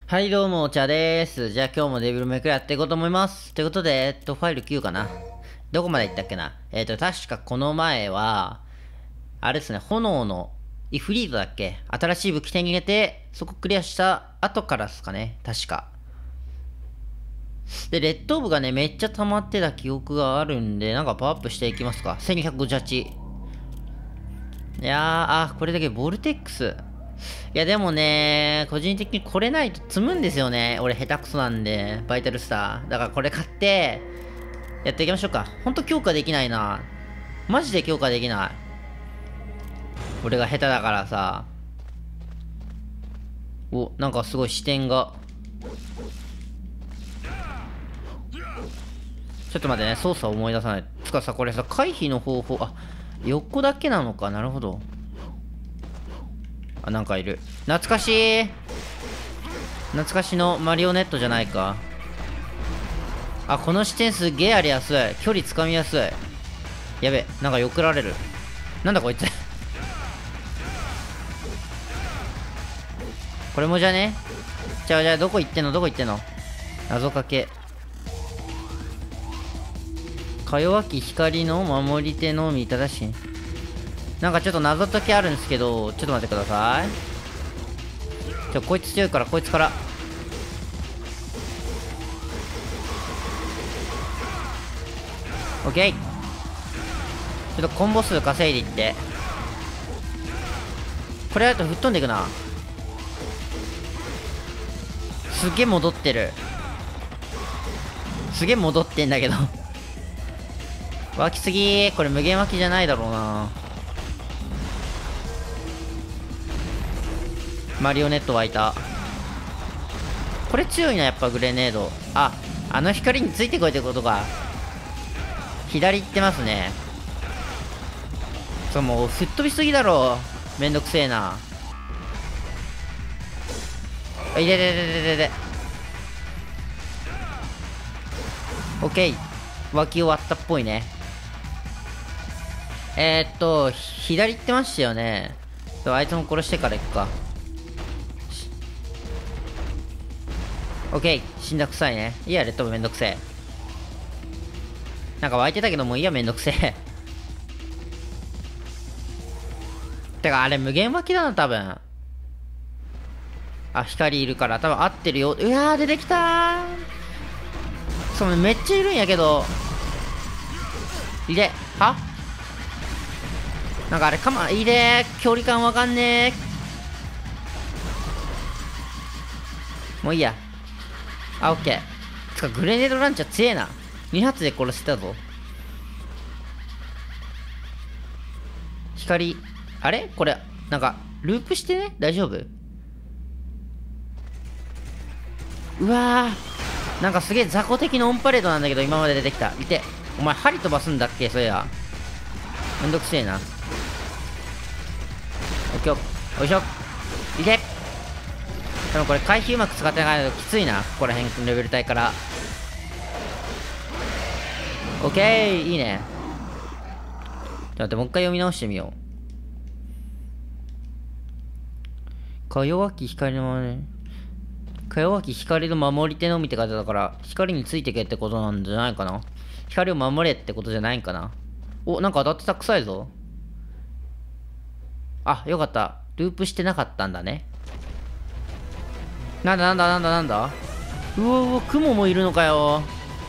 はい、どうも、お茶です。じゃあ今日もデビルメイクやっていこうと思います。ということで、ファイル9かな。どこまで行ったっけな。確かこの前は、あれですね、炎のイフリートだっけ、新しい武器手に入れて、そこクリアした後からですかね。確か。で、レッドオブがね、めっちゃ溜まってた記憶があるんで、なんかパワーアップしていきますか。1258。いやー、これだけボルテックス。いやでもね、個人的にこれないと積むんですよね。俺下手くそなんで、バイタルスター。だからこれ買って、やっていきましょうか。ほんと強化できないな。マジで強化できない。俺が下手だからさ。お、なんかすごい視点が。ちょっと待ってね、操作思い出さない。つかさ、これさ、回避の方法、横だけなのか。なるほど。なんかいる。懐かしい。懐かしのマリオネットじゃないか。この視点すげえやりやすい。距離つかみやすい。やべ、なんかよくられる。なんだこいつ。これもじゃね。じゃあどこ行ってんの謎かけ。か弱き光の守り手のみただし。なんかちょっと謎解きあるんですけど、ちょっと待ってください。こいつ強いから、こいつから。オッケー。ちょっとコンボ数稼いでいって。これだと吹っ飛んでいくな。すげえ戻ってる。すげえ戻ってんだけど。湧きすぎ。これ無限湧きじゃないだろうな。マリオネット湧いた。これ強いな、やっぱグレネード。あの光についてこいってことか。左行ってますね。もう吹っ飛びすぎだろ。めんどくせえな。いでででででで。オッケー。脇終わったっぽいね。左行ってましたよね。あいつも殺してから行くか。オッケー。死んだくさいね。いや、レッド部めんどくせえ。なんか湧いてたけどもういいや、めんどくせえ。てか、あれ無限湧きだな、多分。光いるから、多分合ってるよ。うわー、出てきたー。めっちゃいるんやけど。なんかあれいでー。距離感わかんねー。もういいや。オッケー。つか、グレネードランチャー強えな。2発で殺したぞ。光、あれこれ、なんか、ループしてね大丈夫。うわー。なんかすげえ雑魚的なオンパレードなんだけど、今まで出てきた。お前、針飛ばすんだっけそういや。めんどくせえな。オッケー。よいしょ。でもこれ回避うまく使ってないときついな。ここら辺レベル帯から。オッケー。いいね。ちょっと待って、もう一回読み直してみよう。か弱き光の守り。か弱き光の守り手のみって書いてたから、光についてけってことなんじゃないかな。光を守れってことじゃないかな。なんか当たってた。臭いぞ。よかった。ループしてなかったんだね。なんだ。うわ、雲もいるのかよ。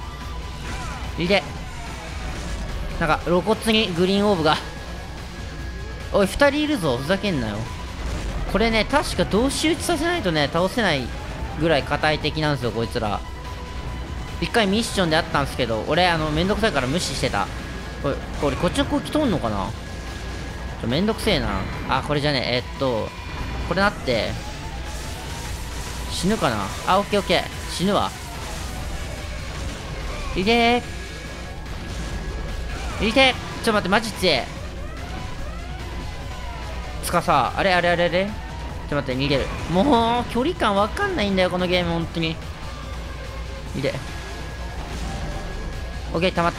なんか露骨にグリーンオーブが。おい、2人いるぞ。ふざけんなよ。これね、確か同士打ちさせないとね、倒せないぐらい硬い敵なんですよ、こいつら。一回ミッションであったんですけど、俺、めんどくさいから無視してた。こっちの攻撃通んのかな。めんどくせえな。これじゃねこれなって、死ぬかな。オッケー。死ぬわ。ちょっと待って、マジ強え。つかさ、あれちょっと待って、逃げる。もう、距離感わかんないんだよ、このゲーム、本当に。オッケー、溜まった。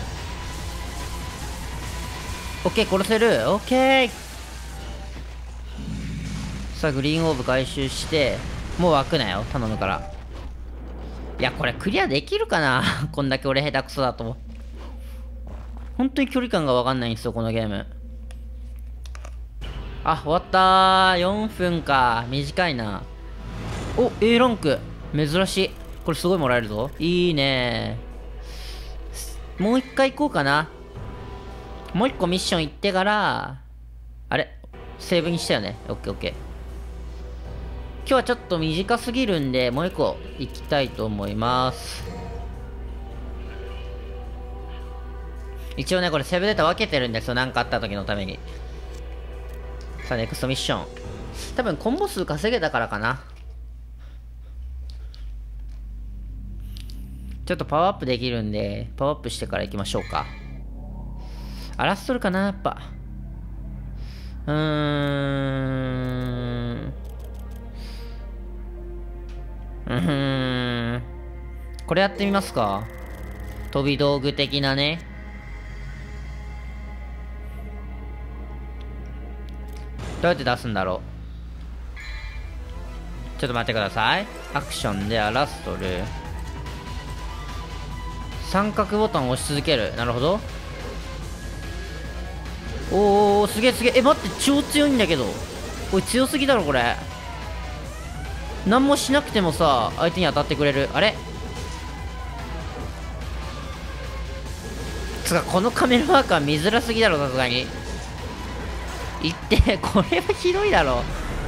オッケー、殺せる。オッケー。さあ、グリーンオーブ回収して、 もう湧くなよ。頼むから。いや、これクリアできるかなこんだけ俺下手くそだと。本当に距離感がわかんないんですよ、このゲーム。あ、終わったー。4分か。短いな。お、A ランク。珍しい。これすごいもらえるぞ。いいねー。もう一回行こうかな。もう一個ミッション行ってから、あれセーブにしたよね。オッケーオッケー。今日はちょっと短すぎるんで、もう一個行きたいと思います。一応ね、これセーブデータ分けてるんですよ。なんかあった時のために。さあ、ネクストミッション。多分コンボ数稼げたからかな。ちょっとパワーアップできるんで、パワーアップしてから行きましょうか。アラストルかな、やっぱ。これやってみますか。飛び道具的なね。どうやって出すんだろう。ちょっと待ってください。アクションでアラストル。三角ボタンを押し続ける。なるほど。おー、すげえすげえ。待って、超強いんだけど。これ強すぎだろ、これ。何もしなくてもさ、相手に当たってくれる。あれつか、このカメラワークは見づらすぎだろ、さすがに。いって、これはひどいだろ。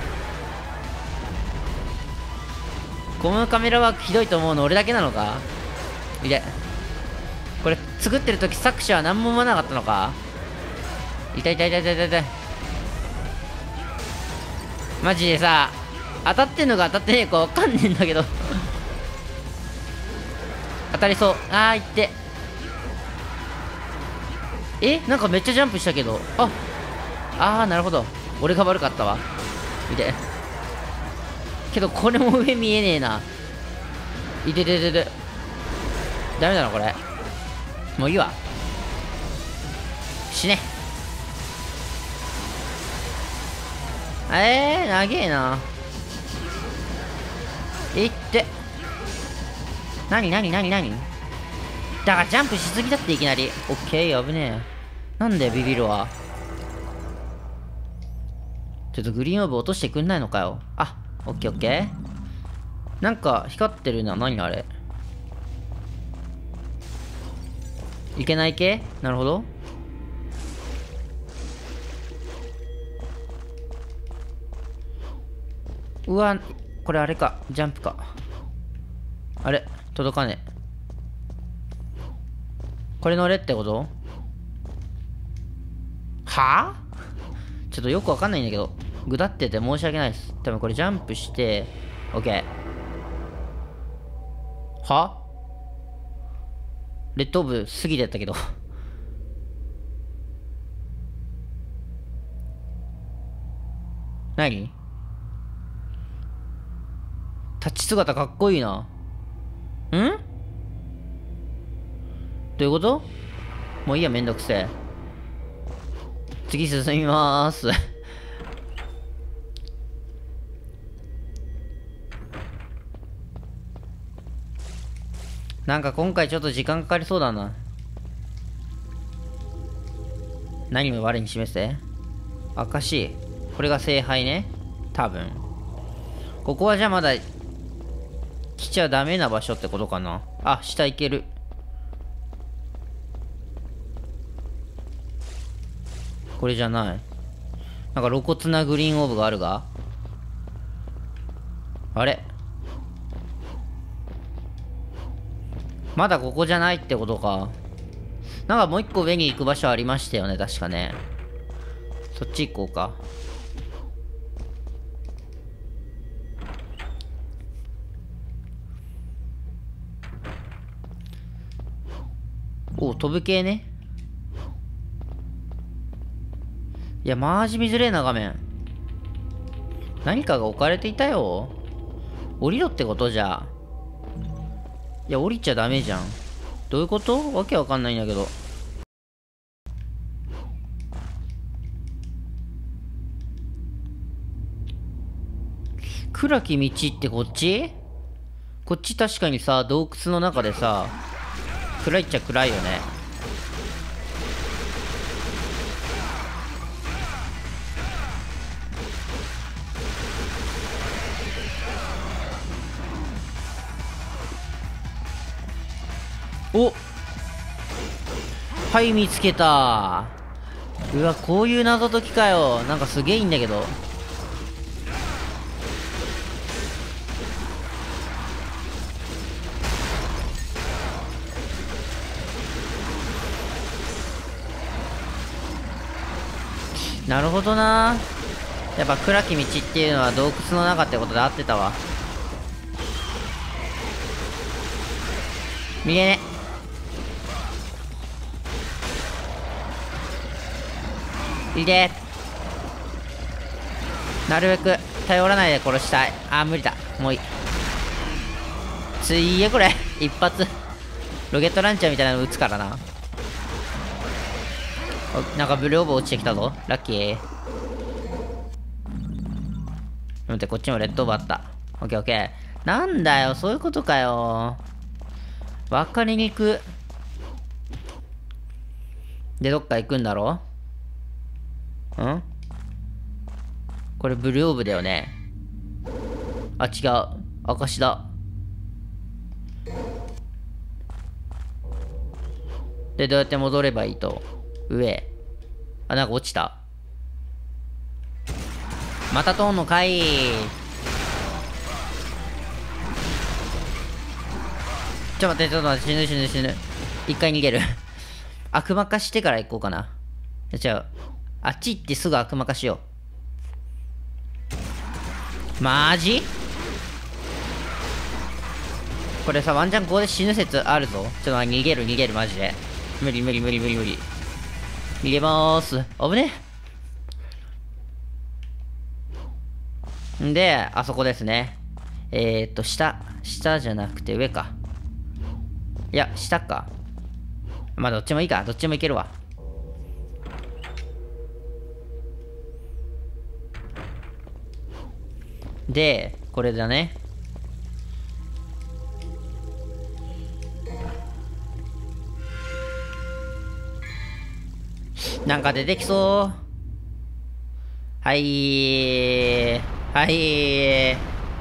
このカメラワークひどいと思うの俺だけなのか。いで。これ、作ってる時作者は何も思わなかったのか。痛い痛い痛い痛い痛い。マジでさ、当たってんのか当たってねえかわかんねえんだけど当たりそう。あー、いって。なんかめっちゃジャンプしたけど。あー、なるほど。俺が悪かったわ。見て。けどこれも上見えねえな。いてててて。ダメだな、これ。もういいわ。死ね。長えな。いって。なにだからジャンプしすぎだっていきなり。オッケー、危ねえ。なんでビビるわ。ちょっとグリーンオーブ落としてくんないのかよ。あ、オッケーオッケー。なんか光ってるな。何あれ。いけない系。なるほど。うわ、これあれか。ジャンプか。あれ届かねえ。これ乗れってこと？はぁ？ちょっとよくわかんないんだけど。ぐだってて申し訳ないです。多分これジャンプして、OK。は？レッドオブ過ぎてたけど何？立ち姿かっこいいな。どういうこと？もういいや、めんどくせえ。次進みまーすなんか今回ちょっと時間かかりそうだな。何も我に示せ。証。これが聖杯ね。多分。ここはじゃあまだ来ちゃダメな場所ってことかな。あ、下行ける。これじゃない。なんか露骨なグリーンオーブがあるが。あれまだここじゃないってことか。なんかもう一個上に行く場所ありましたよね、確かね。そっち行こうか。お、飛ぶ系ね。いや、マジ見づれえな、画面。何かが置かれていたよ。降りろってことじゃ。いや、降りちゃダメじゃん。どういうこと？わけわかんないんだけど。 暗き道ってこっち？こっち確かにさ、洞窟の中でさ、暗いっちゃ暗いよね。お、はい、見つけた。うわ、こういう謎解きかよ。なんかすげえいいんだけど。なるほどな。やっぱ暗き道っていうのは洞窟の中ってことで合ってたわ。見えね。いで。なるべく頼らないで殺したい。あー、無理だ。もういい。ついえ、これ。一発。ロケットランチャーみたいなの撃つからな。なんかブルーオーブ落ちてきたぞ。ラッキー。待って、こっちもレッドオーブあった。オッケーオッケー。なんだよ、そういうことかよ。わかりにく。で、どっか行くんだろ？ん？これブルーオーブだよね。あ、違う。証だ。で、どうやって戻ればいいと？上。あ、なんか落ちた。また通んのかい。ちょっと待って、死ぬ死ぬ死ぬ。一回逃げる。悪魔化してから行こうかな。じゃあ、あっち行ってすぐ悪魔化しよう。マジ？これさ、ワンチャンここで死ぬ説あるぞ。ちょっと逃げる逃げる、マジで。無理無理無理無理無理。逃げまーす。危ねえ。んで、あそこですね。下じゃなくて上か。いや、下か。まあ、どっちもいいか。どっちもいけるわ。で、これだね。なんか出てきそう。はい。はい。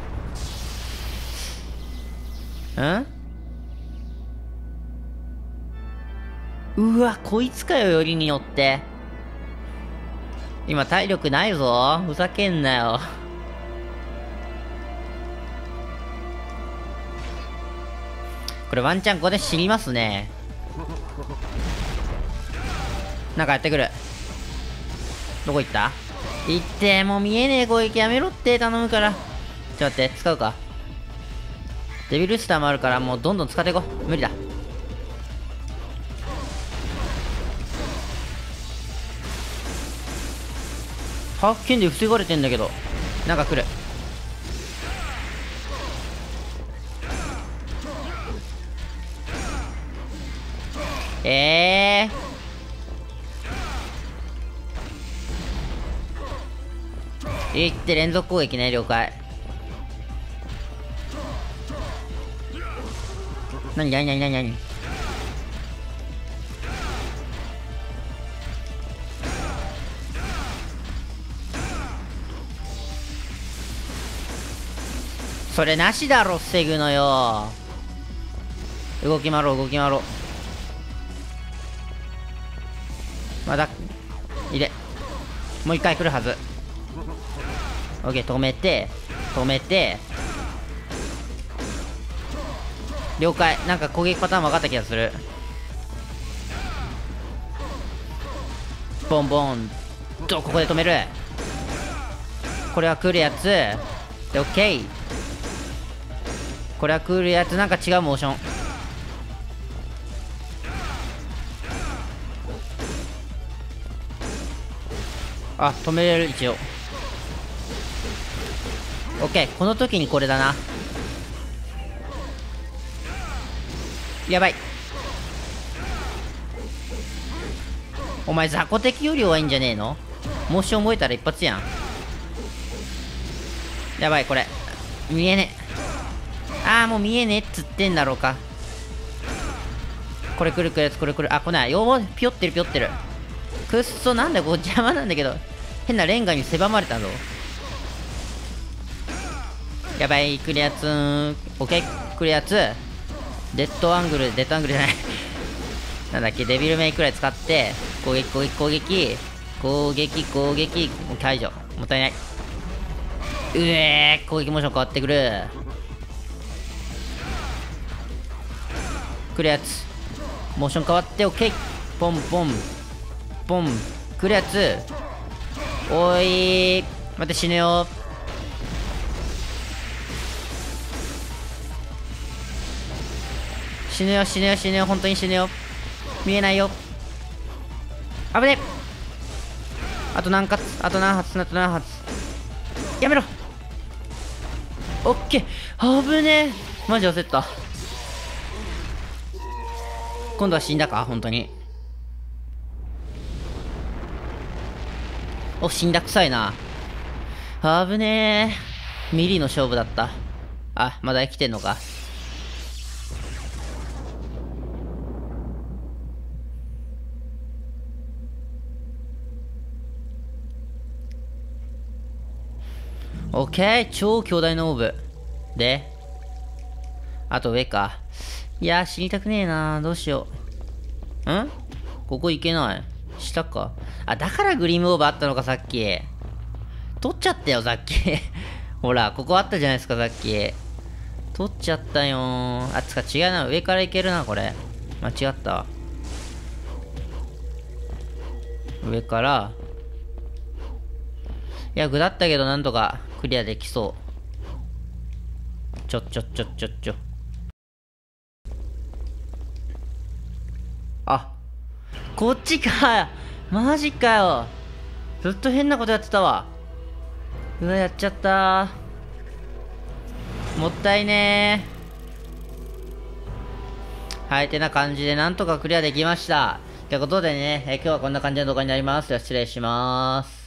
うわ、こいつかよ、よりによって。今体力ないぞ。ふざけんなよ。これワンチャンここで死にますね。なんかやってくる。どこ行った？行って、もう見えねえ攻撃やめろって頼むから。ちょっと待って、使うか。デビルスターもあるから、もうどんどん使っていこう。無理だ。ハーフ剣で防がれてんだけど。なんか来る。いって連続攻撃ね、了解。なになになになになに。それなしだろ、防ぐのよ。動き回ろう動き回ろう。まだいれ。もう一回来るはず。オッケー、止めて止めて。了解。なんか攻撃パターン分かった気がする。ボンボンと、ここで止める。これは来るやつで、オッケー。これは来るやつ。なんか違うモーション。あ、止めれる。一応オッケー。この時にこれだな。やばい。お前雑魚敵より弱いんじゃねえの？モーション覚えたら一発やん。やばい、これ見えねえ。ああ、もう見えねえっつってんだろうか。これ来るやつ、これ来る。あ、来ない。ピヨってる、ピヨってる。くっそ、なんだよ、こう邪魔なんだけど。変なレンガに狭まれたぞ。やばい、来るやつー。オッケー、来るやつ。デッドアングルじゃない。なんだっけ、デビルメイくらい使って、攻撃、解除。もったいない。攻撃モーション変わってくる。来るやつ。モーション変わって、オッケー。ポンポン。ポン。来るやつ。おいー。待って、死ぬよ。死ぬよ。本当に死ぬよ。見えないよ。危ねえ。あと何発やめろ。オッケー。危ねえ。マジ焦った。今度は死んだか本当に。お、死んだくさいな。危ねえ。ミリの勝負だった。あ、まだ生きてんのか。オッケー、超巨大なオーブ。で、あと上か。いやー、死にたくねえな。どうしよう。ここ行けない。下か。あ、だからグリームオーブあったのか、さっき。取っちゃったよ、さっき。ほら、ここあったじゃないですか、さっき。取っちゃったよー。あ、違うな。上から行けるな、これ。間違った。上から。いや、具だったけど、なんとかクリアできそう。ちょ。あ、こっちか。マジかよ。ずっと変なことやってたわ。うわ、やっちゃったー。もったいねー。はい、てな感じでなんとかクリアできました。ってことでね、今日はこんな感じの動画になります。では失礼します。